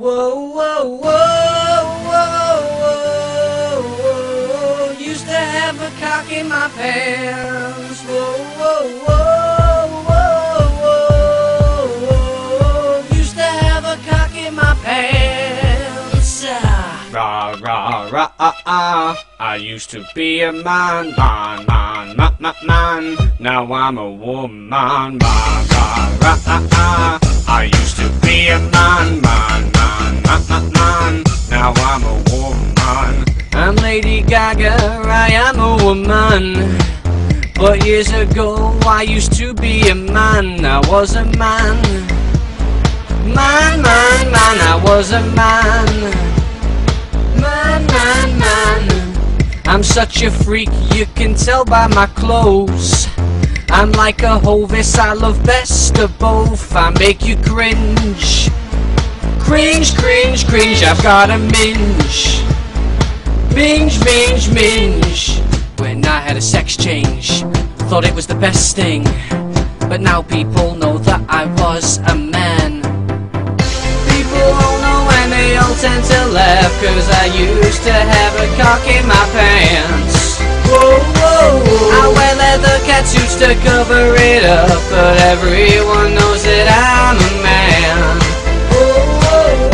Whoa, whoa, whoa, whoa, whoa, whoa. Used to have a cock in my pants. Whoa, whoa, whoa, whoa, whoa, whoa. Used to have a cock in my pants. Rah, rah, rah, ah, ah. I used to be a man, man, man, man, man, man. Now I'm a woman, rah, rah, rah, ah, ah. I used to be a man, man, man, man, man, man. Now I'm a woman. I'm Lady Gaga, I am a woman. But years ago I used to be a man. I was a man. Man, man, man, I was a man. Man, man, man. I'm such a freak, you can tell by my clothes. I'm like a Hovis, I love best of both. I make you cringe. Cringe, cringe, cringe, I've got a minge. Minge, minge, minge. When I had a sex change, thought it was the best thing. But now people know that I was a man. People all know and they all tend to laugh, cause I used to have a cock in my pants. Whoa, whoa, whoa. I wear leather catsuits to cover it up, but everyone knows that I'm a man. Whoa, whoa,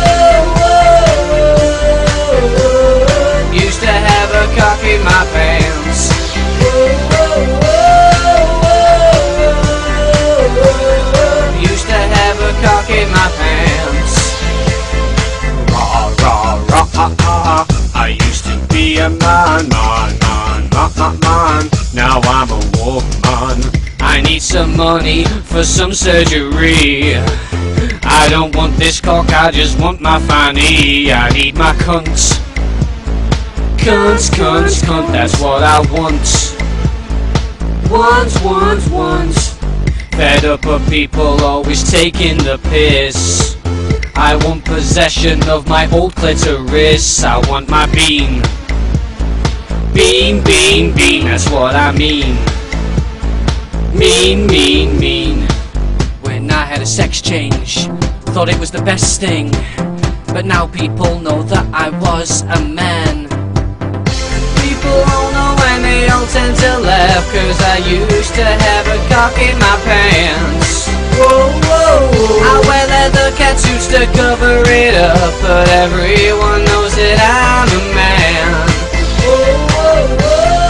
whoa, whoa, whoa. Used to have a cock in my pants. Whoa, whoa, whoa, whoa, whoa. Used to have a cock in my pants. Rah, rah, rah, ah, ah. I used to be a man, man, man, man, man, man. Now I'm a woman. I need some money for some surgery. I don't want this cock, I just want my fanny. I need my cunt. Cunt, cunt, cunt, that's what I want. Want. Fed up of people always taking the piss. I want possession of my old clitoris. I want my bean. Bean, bean, bean, that's what I mean. Mean, mean, mean. When I had a sex change, thought it was the best thing. But now people know that I was a man. People all know and they all tend to laugh, cause I used to have a cock in my pants. Whoa, whoa, whoa. I wear leather catsuits to cover it up, but everyone knows that I'm a man. Whoa, whoa,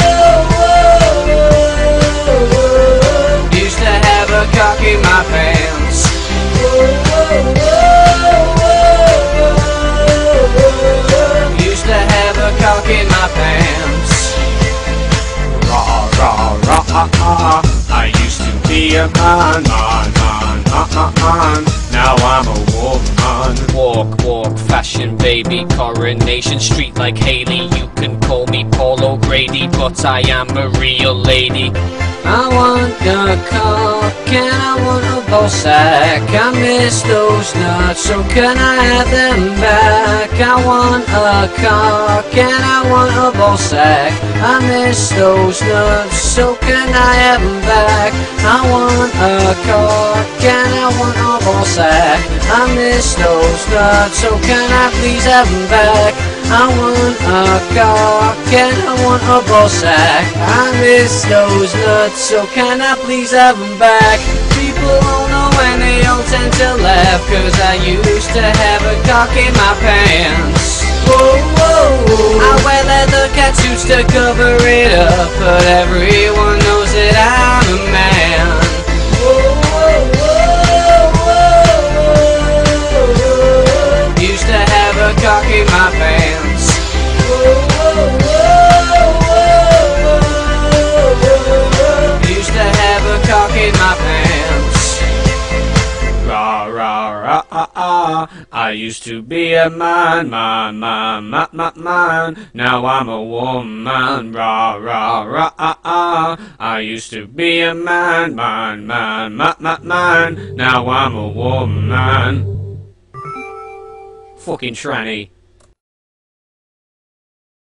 whoa, whoa, whoa. Used to have a cock in my pants. Whoa, whoa, whoa, whoa. Used to have a cock in my pants. Rah, rah, rah, ah, ah. I used to be a man, man, man, man, man, man. Now I'm a woman. Walk, walk, fashion baby, Coronation Street like Haley. You can call me Paul O'Grady, but I am a real lady. I want a cock and I want a ball sack. I miss those nuts, so can I have them back? I want a cock and I want a ball sack. I miss those nuts, so can I have them back? I want a cock and I want a ball sack. I miss those nuts, so can I please have them back? I want a cock and I want a ball sack. I miss those nuts, so can I please have them back? People all know and they all tend to laugh, cause I used to have a cock in my pants. Whoa, whoa, whoa. I wear leather catsuits to cover it up, but everyone knows that I'm a man. Whoa, whoa, whoa, whoa, whoa. Used to have a cock in my pants. Whoa, whoa, whoa, whoa, whoa. Used to have a cock in my pants. Rah, rah, rah, ah, ah. I used to be a man, man, man, man, man, man. Now I'm a woman. Rah, rah, rah, ah, ah. I used to be a man, man, man, man, man, man. Now I'm a woman. Fucking tranny.